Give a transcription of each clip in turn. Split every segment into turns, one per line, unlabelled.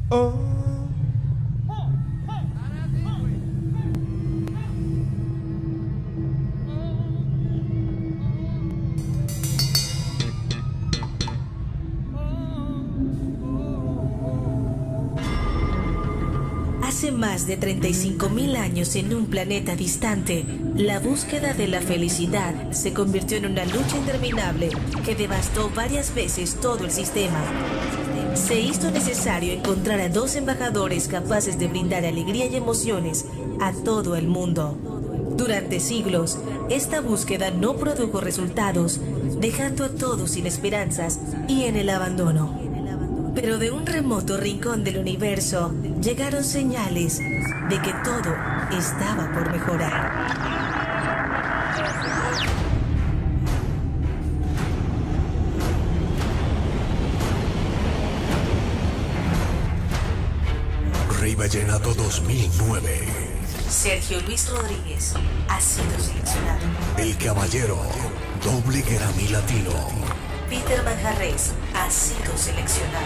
Oh.
Hace más de 35.000 años en un planeta distante, la búsqueda de la felicidad se convirtió en una lucha interminable que devastó varias veces todo el sistema. Se hizo necesario encontrar a 2 embajadores capaces de brindar alegría y emociones a todo el mundo. Durante siglos, esta búsqueda no produjo resultados, dejando a todos sin esperanzas y en el abandono. Pero de un remoto rincón del universo llegaron señales de que todo estaba por mejorar.
Rey Vallenato 2009.
Sergio Luis Rodríguez ha sido seleccionado.
El Caballero, doble Grammy Latino.
Peter Manjarrés ha sido seleccionado.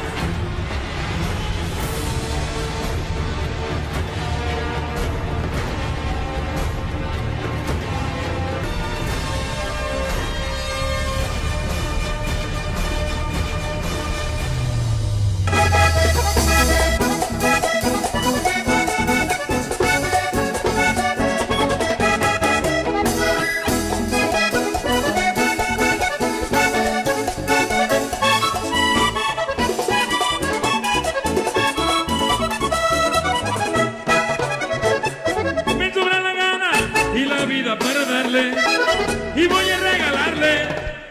Para darle y voy a regalarle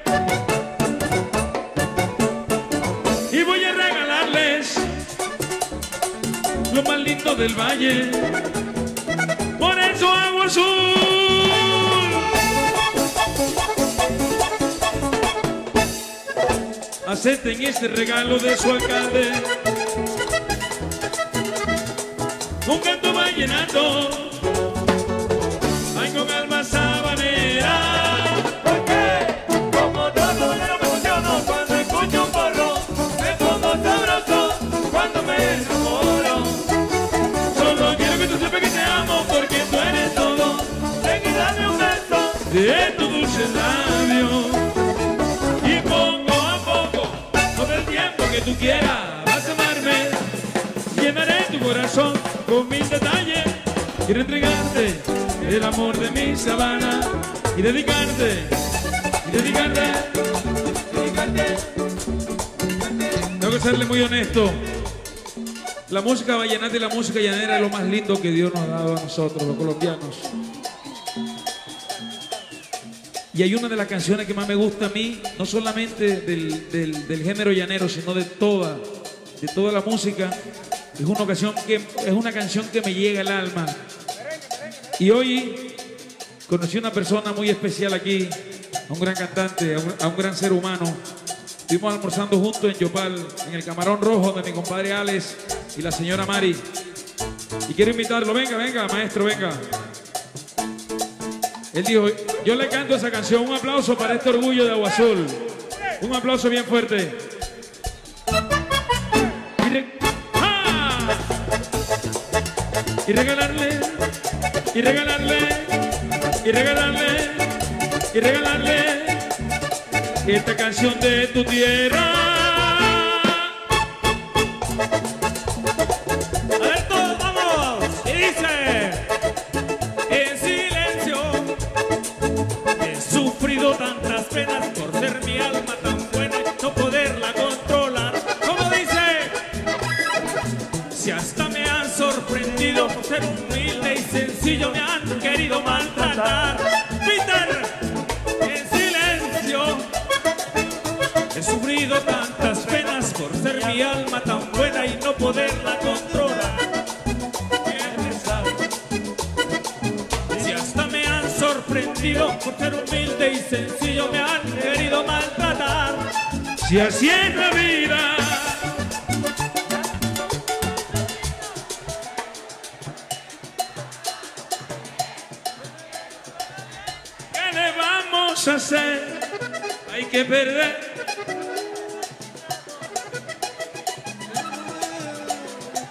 y voy a regalarles lo más lindo del valle, por eso hago azul. Acepten este regalo de su alcalde, un canto vallenato con alma sabanera, porque como todo yo me emociono cuando escucho un porro, me pongo sabroso cuando me enamoro. Solo quiero que tú sepas que te amo porque tú eres todo. Ven y dame un beso de tu dulce labio y poco a poco, todo el tiempo que tú quieras vas a amarme. Llenaré tu corazón con mis detalles y entregarte el amor de mi sabana y dedicarte. Tengo que serle muy honesto. La música vallenata y la música llanera es lo más lindo que Dios nos ha dado a nosotros, los colombianos. Y hay una de las canciones que más me gusta a mí, no solamente del género llanero, sino de toda la música. Es una canción que me llega al alma. Y hoy conocí a una persona muy especial aquí, a un gran cantante, a un gran ser humano. Estuvimos almorzando juntos en Yopal, en el Camarón Rojo de mi compadre Alex y la señora Mari. Y quiero invitarlo, venga, maestro, venga. Él dijo, yo le canto esa canción, un aplauso para este orgullo de Agua Azul. Un aplauso bien fuerte. Y regalarle esta canción de tu tierra. A ver todos, vamos. Y dice: en silencio he sufrido tantas penas por ser mi alma tan buena y no poderla controlar. Como dice: si hasta me han sorprendido por ser humilde y sencillo, me han querido maltratar. Peter, en silencio he sufrido tantas penas por ser mi alma tan buena y no poderla controlar. ¿Quién sabe? Si hasta me han sorprendido por ser humilde y sencillo, me han querido maltratar. Si así es la vida, ¿qué le vamos a hacer? Hay que perder.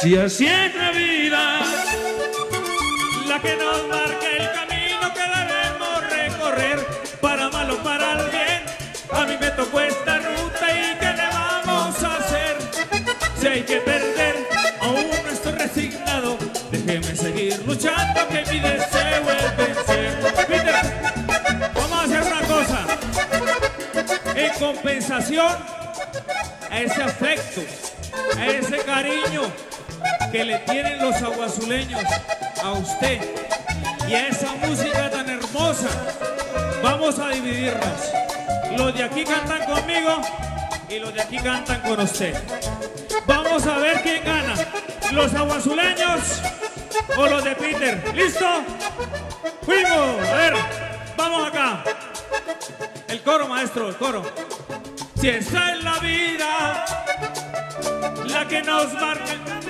Si así es la vida, la que nos marca el camino que debemos recorrer, para mal o para el bien, a mí me tocó esta ruta y ¿qué le vamos a hacer? Si hay que perder, aún no estoy resignado, déjeme seguir luchando que mi deseo es vencer. Peter, vamos a hacer una cosa, en compensación a ese afecto, a ese cariño que le tienen los aguazuleños a usted y a esa música tan hermosa, vamos a dividirnos. Los de aquí cantan conmigo y los de aquí cantan con usted. Vamos a ver quién gana, los aguazuleños o los de Peter. ¿Listo? ¡Fuimos! A ver, vamos acá. El coro, maestro, el coro. Si esa es la vida, la que nos marca el camino.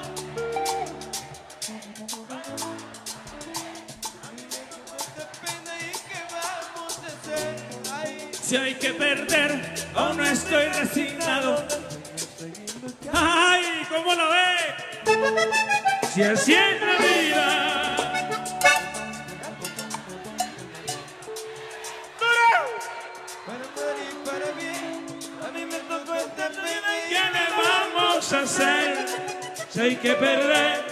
Si hay que perder, aún no estoy resignado. ¡Ay! ¿Cómo lo ve? Si así es la vida. ¿Qué le vamos a hacer? Si hay que perder.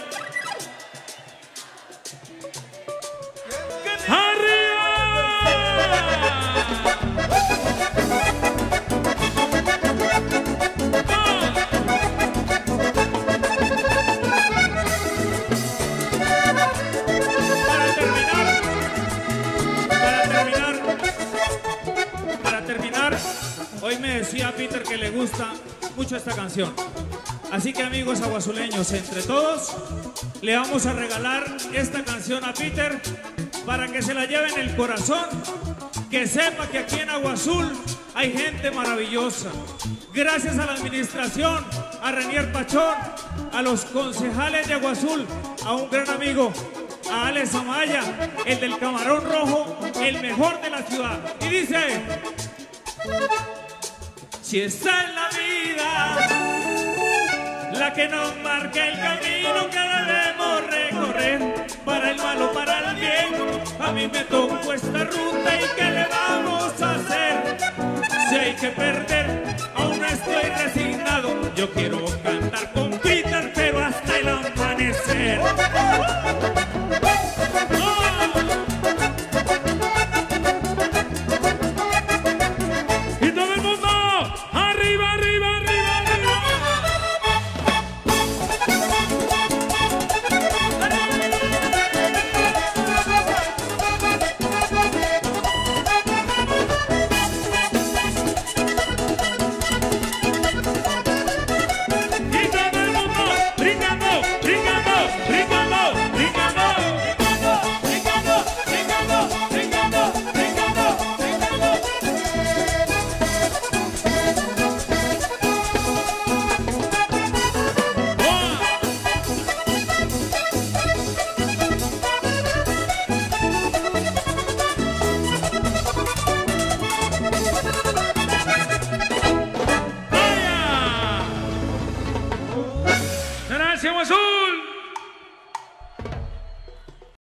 Hoy me decía Peter que le gusta mucho esta canción. Así que amigos aguazuleños, entre todos le vamos a regalar esta canción a Peter para que se la lleve en el corazón, que sepa que aquí en Aguazul hay gente maravillosa. Gracias a la administración, a Renier Pachón, a los concejales de Aguazul, a un gran amigo, a Alex Amaya, el del Camarón Rojo, el mejor de la ciudad. Y dice: si esta es la vida, la que nos marca el camino que debemos recorrer, para el mal o para el bien, a mí me tocó esta ruta y ¿qué le vamos a hacer? Si hay que perder, aún no estoy resignado, yo quiero cantar con Peter, pero hasta el amanecer.